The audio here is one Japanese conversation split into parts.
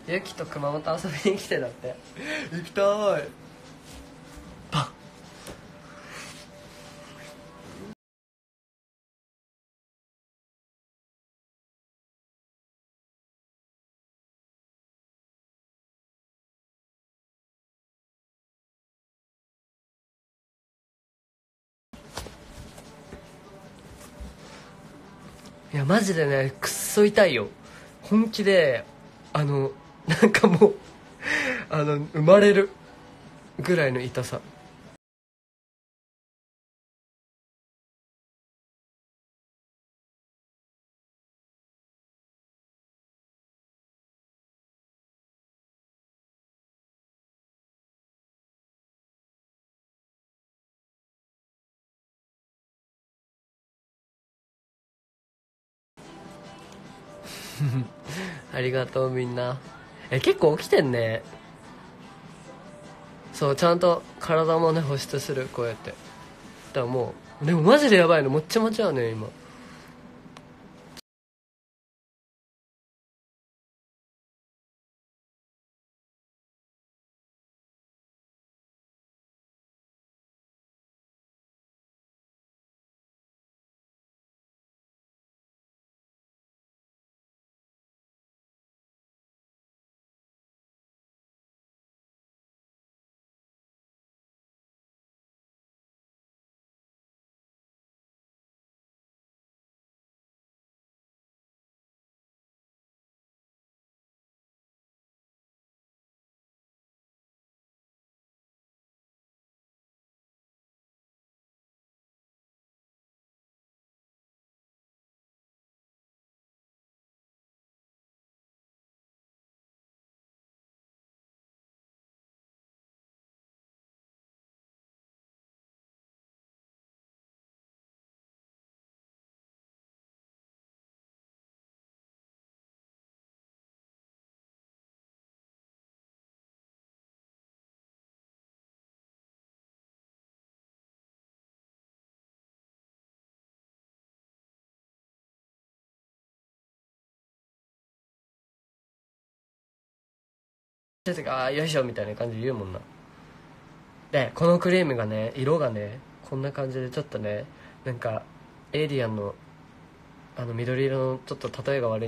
ゆきと熊本遊びに来てだって。行きたい。パン。いやマジでね、くっそ痛いよ本気で。なんかもう生まれるぐらいの痛さ。ありがとうみんな。結構起きてんね。そうちゃんと体もね保湿する、こうやって。だからもうでもマジでやばいのもっちゃもちゃうね今。よいしょみたいな感じで言うもんな。でこのクリームがね、色がねこんな感じでちょっとね、なんかエイリアンの緑色の、ちょっと例えが悪い。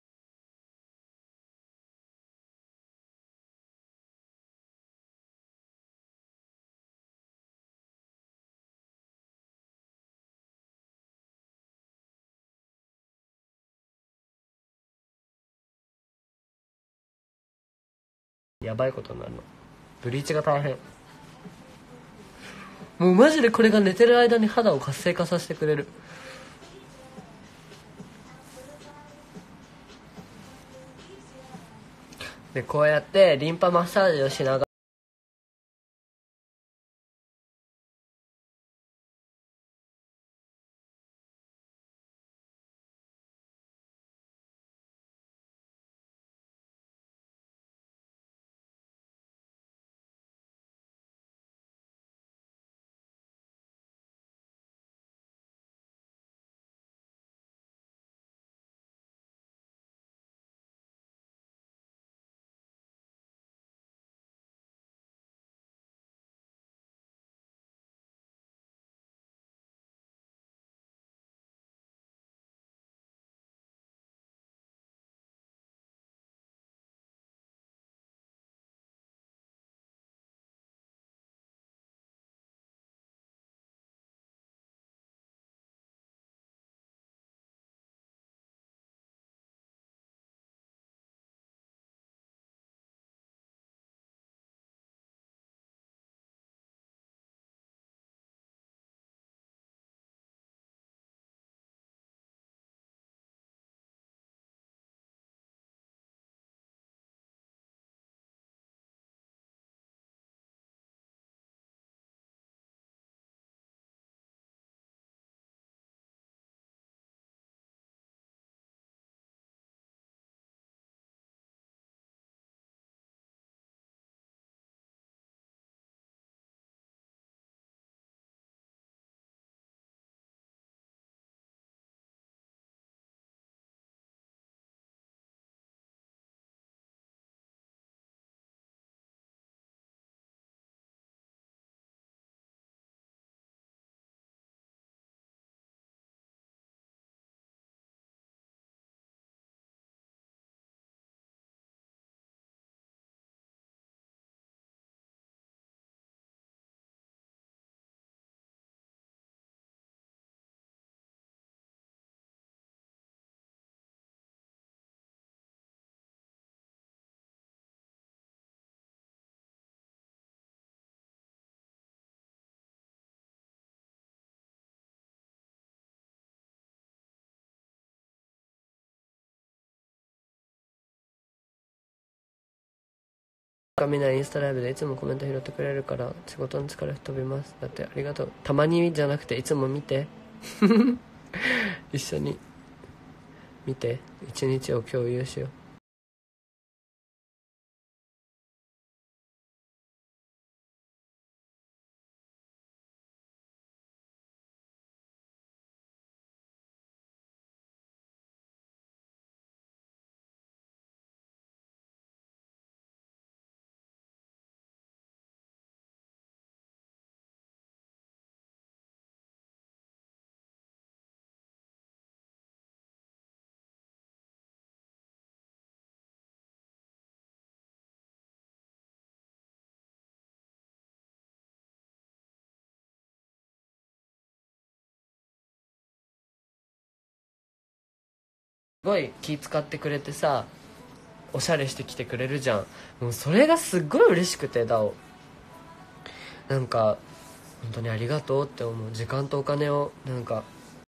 やばいことになるの。ブリーチが大変。もうマジでこれが寝てる間に肌を活性化させてくれる。でこうやってリンパマッサージをしながらか見ないインスタライブでいつもコメント拾ってくれるから仕事の疲れ飛びます。だってありがとう。たまにじゃなくていつも見て一緒に見て一日を共有しよう。すごい気使ってくれてさ、おしゃれしてきてくれるじゃん。もうそれがすっごい嬉しくて、ダオなんか本当にありがとうって思う。時間とお金をなんか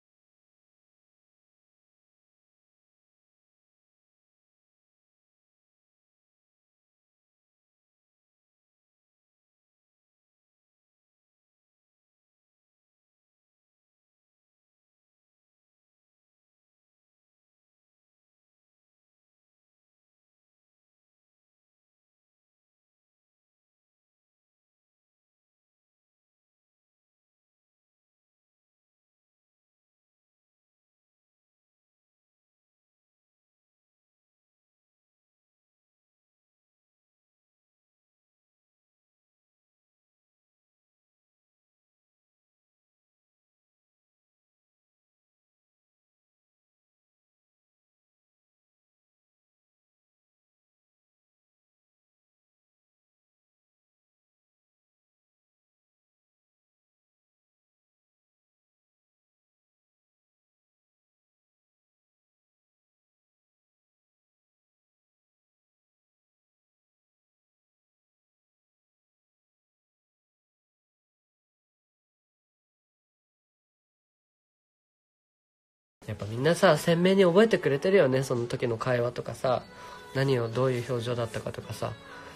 やっぱみんなさ鮮明に覚えてくれてるよね。その時の会話とかさ、何をどういう表情だったかとかさ。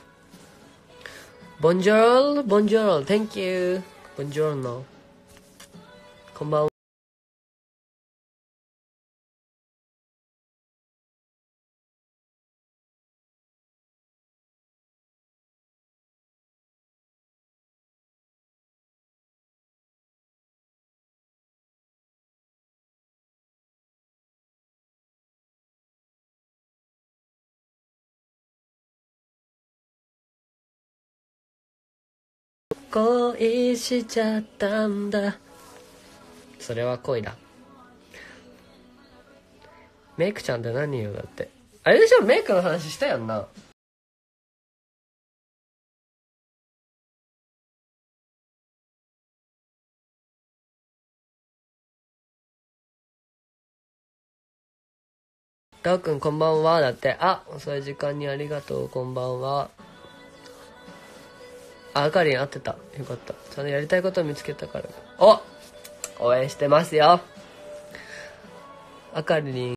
ボンジョールボンジョール Thank you ボンジョールのこんばんは。恋しちゃったんだ。それは恋だ。メイクちゃんって何よ。だってあれでしょ、メイクの話したやんな。ダーくんこんばんは。だって、あ、遅い時間にありがとう。こんばんは。あ、あかりん合ってた。よかった。ちゃんとやりたいことを見つけたから。お、応援してますよ。あかりん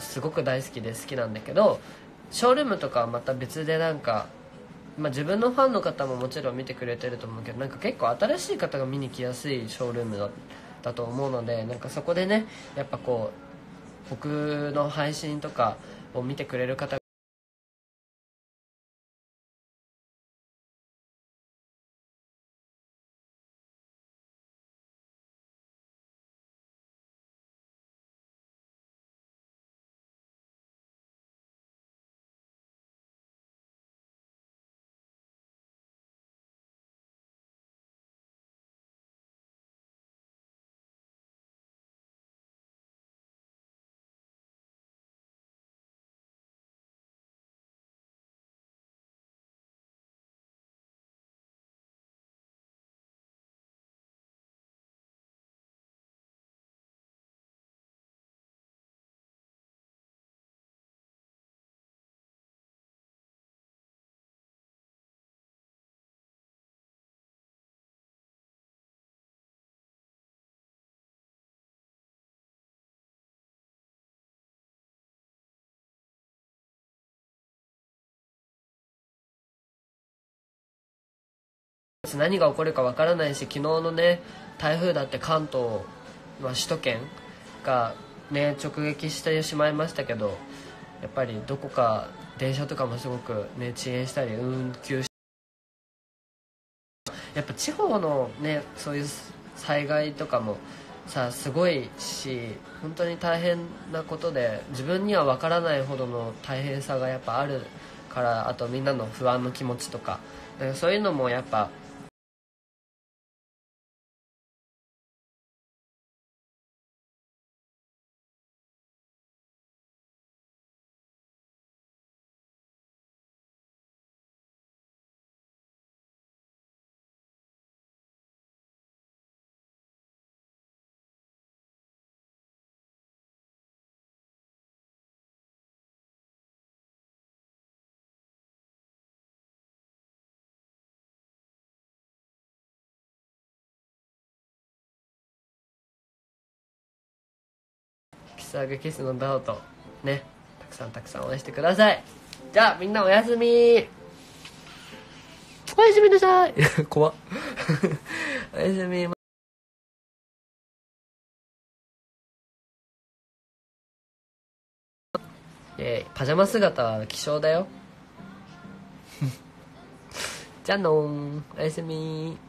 すごく大好きで好きなんだけど、ショールームとかはまた別でなんか、自分のファンの方ももちろん見てくれてると思うけど、なんか結構新しい方が見に来やすいショールームだと思うので、なんかそこでねやっぱこう僕の配信とかを見てくれる方何が起こるかわからないし、昨日のね台風だって関東、首都圏がね直撃してしまいましたけど、やっぱりどこか電車とかもすごくね遅延したり運休し、やっぱ地方のねそういう災害とかもさすごいし、本当に大変なことで、自分には分からないほどの大変さがやっぱあるから、あとみんなの不安の気持ちとか、そういうのもやっぱキスハグキスのダウトね、たくさんたくさん応援してください。じゃあみんなおやすみ、おやすみなさい怖っおやすみ。パジャマ姿は希少だよじゃあのーん、おやすみ。